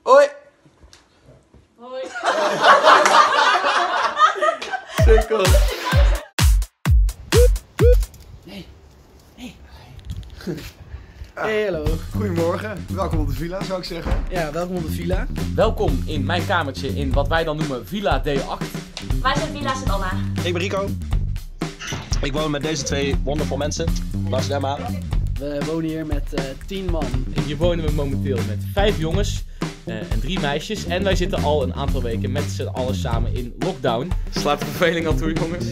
Hoi! Hoi. Sukkel. Nee. Hey, hallo. Goedemorgen, welkom op de villa zou ik zeggen. Ja, welkom op de villa. Welkom in mijn kamertje in wat wij dan noemen Villa D8. Wij zijn Villa Sint-Anna. Ik ben Rico. Ik woon met deze twee wondervolle mensen. Lars en Emma. We wonen hier met 10 man. En hier wonen we momenteel met 5 jongens en 3 meisjes. En wij zitten al een aantal weken met z'n allen samen in lockdown. Slaat de verveling al toe, jongens?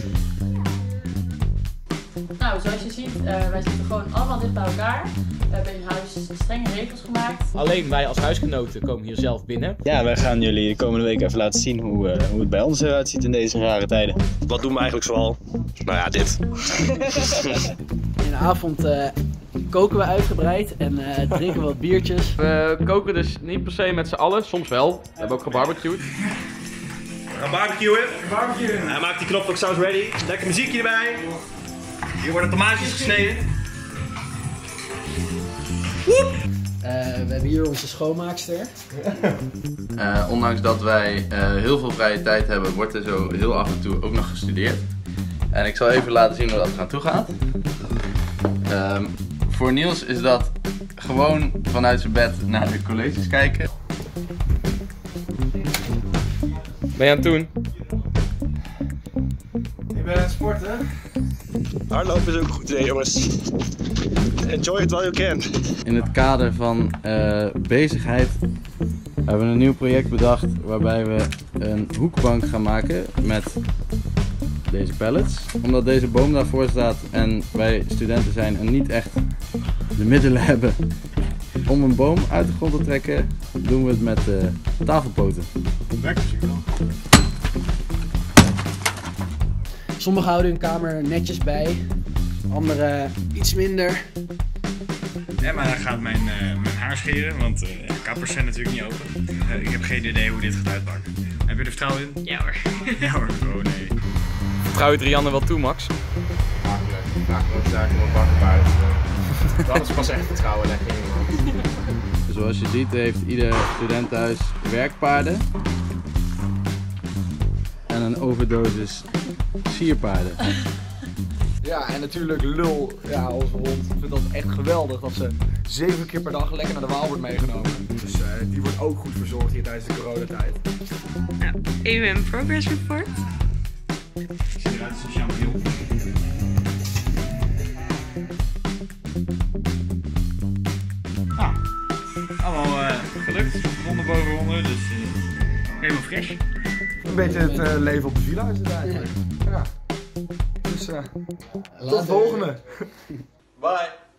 Nou, zoals je ziet, wij zitten gewoon allemaal dicht bij elkaar. We hebben in huis strenge regels gemaakt. Alleen wij als huisgenoten komen hier zelf binnen. Ja, wij gaan jullie de komende week even laten zien hoe het bij ons eruit ziet in deze rare tijden. Wat doen we eigenlijk zoal? Nou ja, dit. In de avond koken we uitgebreid en drinken we wat biertjes. We koken dus niet per se met z'n allen, soms wel. We hebben ook gebarbecued. We gaan barbecuen. Hij maakt die knoflooksaus ready. Lekker muziekje erbij. Hier worden tomaatjes gesneden. We hebben hier onze schoonmaakster. Ondanks dat wij heel veel vrije tijd hebben, wordt er zo heel af en toe ook nog gestudeerd. En ik zal even laten zien hoe dat eraan toe gaat. Voor Niels is dat gewoon vanuit zijn bed naar de colleges kijken. Ben je aan het doen? Ik ben aan het sporten. Hardlopen is ook een goed idee, jongens. Enjoy it while you can. In het kader van bezigheid hebben we een nieuw project bedacht waarbij we een hoekbank gaan maken met deze pallets. Omdat deze boom daarvoor staat en wij studenten zijn en niet echt de middelen hebben om een boom uit de grond te trekken, doen we het met tafelpoten. Sommigen houden hun kamer netjes bij, anderen iets minder. Emma gaat mijn haar scheren, want kappers zijn natuurlijk niet open. Ik heb geen idee hoe dit gaat uitpakken. Heb je er vertrouwen in? Ja hoor. Ja hoor, oh nee. Vertrouw je Drianne wel toe, Max? Dat is pas echt vertrouwen lekker. Zoals je ziet heeft ieder studentenhuis werkpaarden en een overdosis sierpaarden. Ja, en natuurlijk lul, ja, onze hond. Ik vind dat echt geweldig dat ze 7 keer per dag lekker naar de Waal wordt meegenomen. Dus die wordt ook goed verzorgd hier tijdens de coronatijd. Nou, even een progress report. Ziet eruit als een champignon. Nou, allemaal gelukt. Ronde boven ronde, dus helemaal fresh. Een beetje het leven op de villa is het eigenlijk. Ja. Dus tot de volgende. Bye!